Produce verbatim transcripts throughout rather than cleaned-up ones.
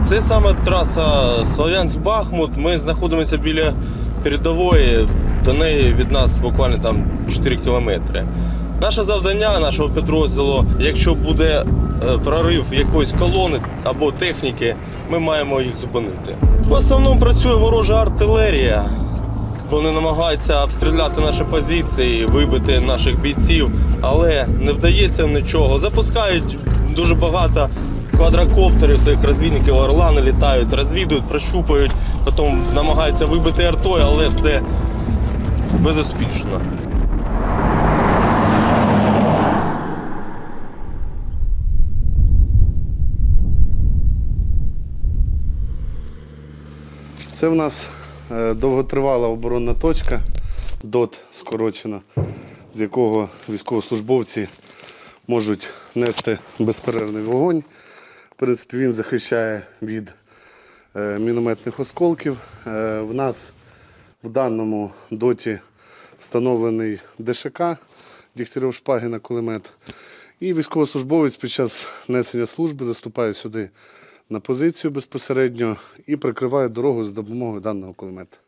Це саме траса Слов'янськ-Бахмут. Ми знаходимося біля передової, до неї від нас буквально там чотири кілометри. Наше завдання нашого підрозділу, якщо буде прорив якоїсь колони або техніки, ми маємо їх зупинити. В основному працює ворожа артилерія. Вони намагаються обстріляти наші позиції, вибити наших бійців, але не вдається нічого. Запускають дуже багато квадрокоптерів, своїх розвідників, орлани літають, розвідують, прощупають, потім намагаються вибити артою, але все безуспішно. Це в нас довготривала оборонна точка, ДОТ скорочена, з якого військовослужбовці можуть нести безперервний вогонь. В принципі, він захищає від мінометних осколків. В нас в даному доті встановлений ДШК, Дегтярьов-Шпагіна кулемет. І військовослужбовець під час несення служби заступає сюди на позицію безпосередньо і прикриває дорогу за допомогою даного кулемета.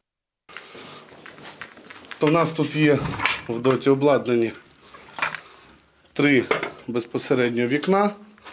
То в нас тут є в доті обладнані три безпосередньо вікна.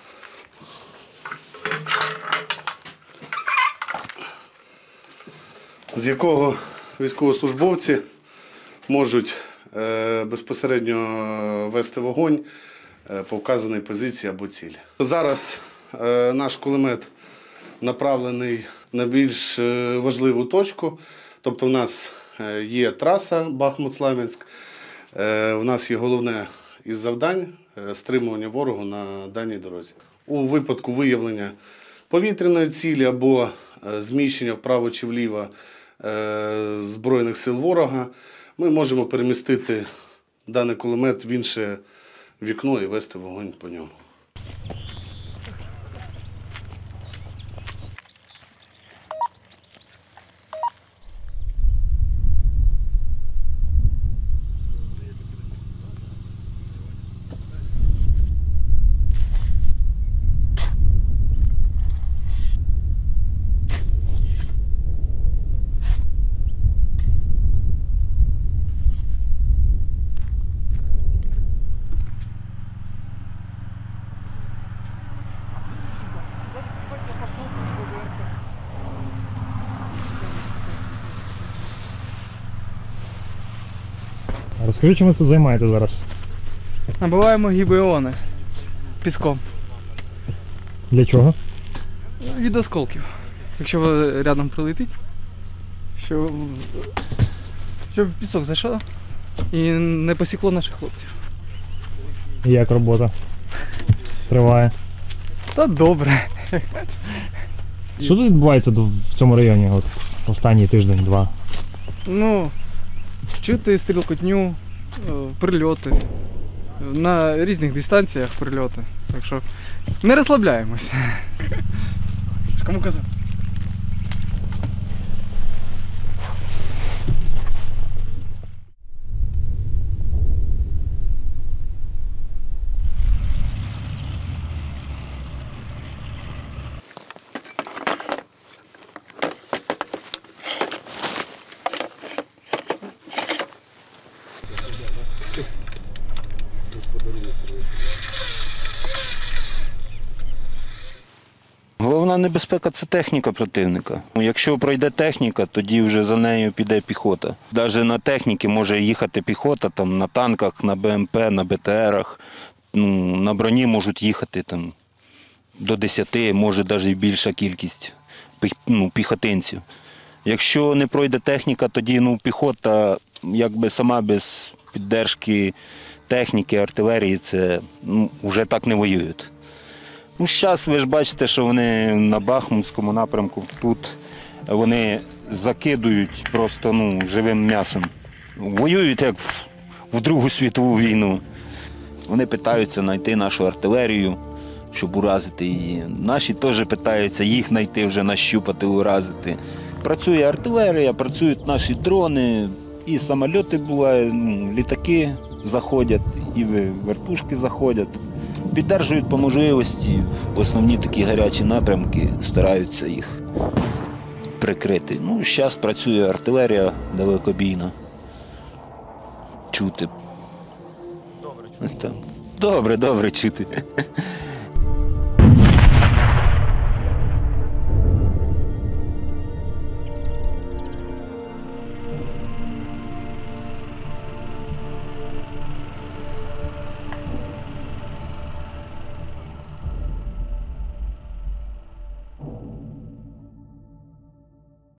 З якого військовослужбовці можуть безпосередньо вести вогонь по вказаній позиції або цілі. Зараз наш кулемет направлений на більш важливу точку. Тобто в нас є траса Бахмут-Славянськ, в нас є головне із завдань – стримування ворогу на даній дорозі. У випадку виявлення повітряної цілі або зміщення вправо чи вліво Збройних сил ворога, ми можемо перемістити даний кулемет в інше вікно і вести вогонь по ньому. Розкажи, чим ви тут займаєтесь зараз? Набиваємо гібеони піском. Для чого? Від осколків. Якщо рядом прилетить, щоб, щоб пісок зайшов і не посікло наших хлопців. Як робота триває? Та добре. Що тут відбувається в цьому районі от, останній тиждень-два? Ну, чути стрілкотню, прильоти. На різних дистанціях прильоти. Так що не розслабляємося. Кому казати? Головна небезпека – це техніка противника. Якщо пройде техніка, тоді вже за нею піде піхота. Навіть на техніці може їхати піхота, там, на танках, на БМП, на БТРах. Ну, на броні можуть їхати там, до десяти, може навіть більша кількість ну, піхотинців. Якщо не пройде техніка, тоді ну, піхота якби сама без підтримки техніки, артилерії, це ну, вже так не воюють. Ну, зараз ви ж бачите, що вони на Бахмутському напрямку, тут вони закидують просто ну, живим м'ясом. Воюють як в, в Другу світову війну. Вони питаються знайти нашу артилерію, щоб уразити її. Наші теж питаються їх знайти, вже нащупати, уразити. Працює артилерія, працюють наші дрони, і самольоти бувають, ну, літаки заходять, і ви- вертушки заходять. Піддержують по можливості основні такі гарячі напрямки, стараються їх прикрити. Ну, зараз працює артилерія далекобійна. Чути. Добре, добре, добре чути.